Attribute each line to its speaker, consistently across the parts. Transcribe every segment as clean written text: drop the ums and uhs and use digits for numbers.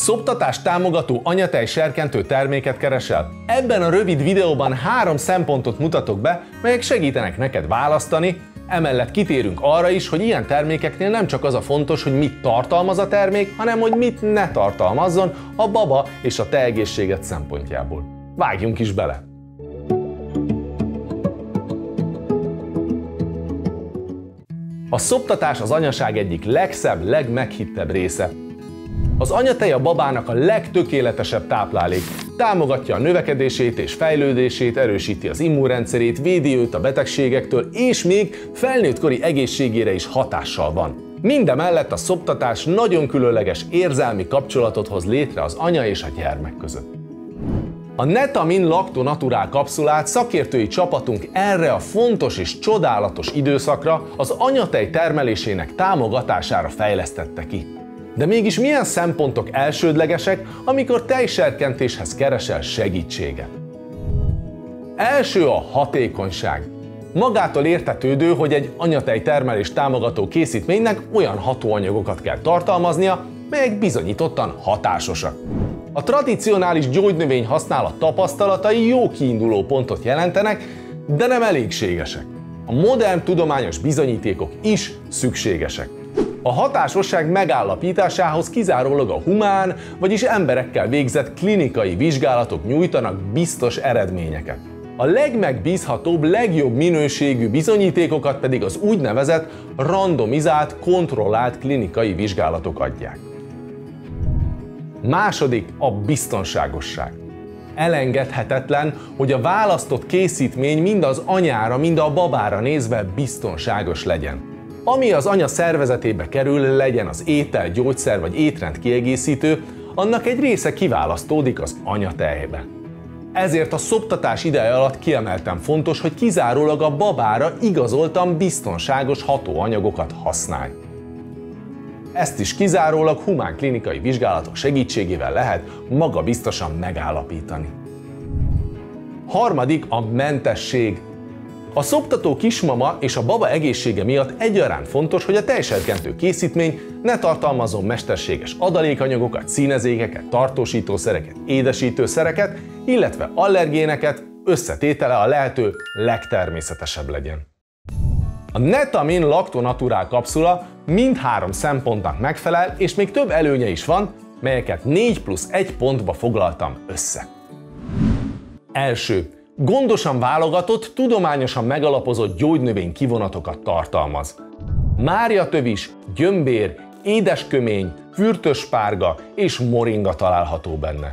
Speaker 1: Szoptatást támogató anyatej serkentő terméket keresel? Ebben a rövid videóban 3 szempontot mutatok be, melyek segítenek neked választani, emellett kitérünk arra is, hogy ilyen termékeknél nem csak az a fontos, hogy mit tartalmaz a termék, hanem hogy mit ne tartalmazzon a baba és a te egészséged szempontjából. Vágjunk is bele! A szoptatás az anyaság egyik legszebb, legmeghittebb része. Az anyatej a babának a legtökéletesebb táplálék. Támogatja a növekedését és fejlődését, erősíti az immunrendszerét, védi őt a betegségektől, és még felnőttkori egészségére is hatással van. Mindemellett a szoptatás nagyon különleges érzelmi kapcsolatot hoz létre az anya és a gyermek között. A Netamin Lacto Natural kapszulát szakértői csapatunk erre a fontos és csodálatos időszakra, az anyatej termelésének támogatására fejlesztette ki. De mégis milyen szempontok elsődlegesek, amikor tejserkentéshez keresel segítséget? Első a hatékonyság. Magától értetődő, hogy egy anyatej termelést támogató készítménynek olyan hatóanyagokat kell tartalmaznia, melyek bizonyítottan hatásosak. A tradicionális gyógynövény használat tapasztalatai jó kiinduló pontot jelentenek, de nem elégségesek. A modern tudományos bizonyítékok is szükségesek. A hatásosság megállapításához kizárólag a humán, vagyis emberekkel végzett klinikai vizsgálatok nyújtanak biztos eredményeket. A legmegbízhatóbb, legjobb minőségű bizonyítékokat pedig az úgynevezett randomizált, kontrollált klinikai vizsgálatok adják. Második a biztonságosság. Elengedhetetlen, hogy a választott készítmény mind az anyára, mind a babára nézve biztonságos legyen. Ami az anya szervezetébe kerül, legyen az étel, gyógyszer vagy étrend kiegészítő, annak egy része kiválasztódik az anyatejbe. Ezért a szoptatás ideje alatt kiemelten fontos, hogy kizárólag a babára igazoltan biztonságos hatóanyagokat használj. Ezt is kizárólag humán klinikai vizsgálatok segítségével lehet magabiztosan megállapítani. Harmadik a mentesség. A szoptató kismama és a baba egészsége miatt egyaránt fontos, hogy a tejserkentő készítmény ne tartalmazzon mesterséges adalékanyagokat, színezékeket, tartósítószereket, édesítőszereket, illetve allergéneket, összetétele a lehető legtermészetesebb legyen. A Netamin Lacto Natural kapszula mindhárom szempontnak megfelel, és még több előnye is van, melyeket 4+1 pontba foglaltam össze. Első. Gondosan válogatott, tudományosan megalapozott gyógynövény kivonatokat tartalmaz. Márjatövis, gyömbér, édeskömény, fürtöspárga és moringa található benne.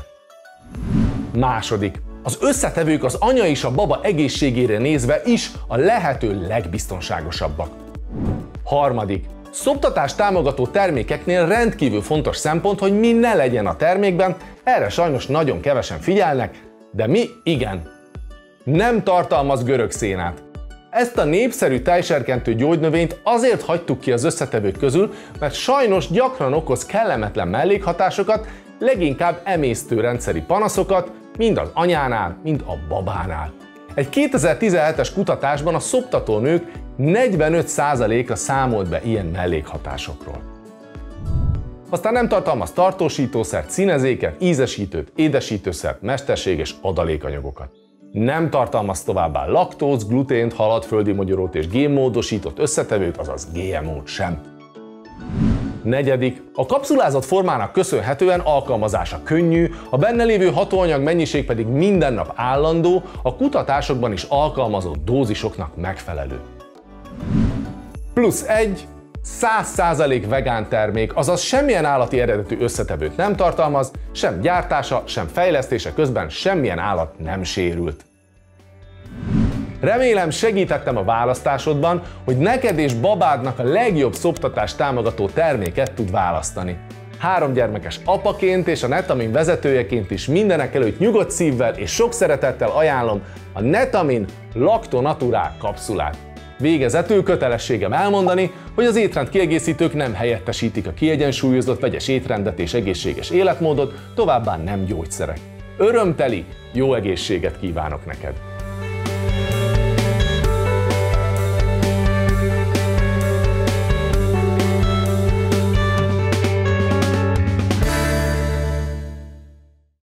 Speaker 1: Második. Az összetevők az anya és a baba egészségére nézve is a lehető legbiztonságosabbak. Harmadik. Szoptatást támogató termékeknél rendkívül fontos szempont, hogy mi ne legyen a termékben, erre sajnos nagyon kevesen figyelnek, de mi igen. Nem tartalmaz görögszénát. Ezt a népszerű tejserkentő gyógynövényt azért hagytuk ki az összetevők közül, mert sajnos gyakran okoz kellemetlen mellékhatásokat, leginkább emésztőrendszeri panaszokat, mind az anyánál, mind a babánál. Egy 2017-es kutatásban a szoptató nők 45%-a számolt be ilyen mellékhatásokról. Aztán nem tartalmaz tartósítószert, színezéket, ízesítőt, édesítőszert, mesterséges adalékanyagokat. Nem tartalmaz továbbá laktóz, glutént, halat, földi mogyorót és génmódosított összetevőt, azaz GMO-t sem. Negyedik. A kapszulázott formának köszönhetően alkalmazása könnyű, a benne lévő hatóanyag mennyiség pedig minden nap állandó, a kutatásokban is alkalmazott dózisoknak megfelelő. +1. 100% vegán termék, azaz semmilyen állati eredetű összetevőt nem tartalmaz, sem gyártása, sem fejlesztése közben semmilyen állat nem sérült. Remélem segítettem a választásodban, hogy neked és babádnak a legjobb szoptatást támogató terméket tud választani. 3 gyermekes apaként és a Netamin vezetőjeként is mindenekelőtt nyugodt szívvel és sok szeretettel ajánlom a Netamin Lacto Natural kapszulát. Végezetül kötelességem elmondani, hogy az étrend kiegészítők nem helyettesítik a kiegyensúlyozott vegyes étrendet és egészséges életmódot, továbbá nem gyógyszerek. Örömteli, jó egészséget kívánok neked!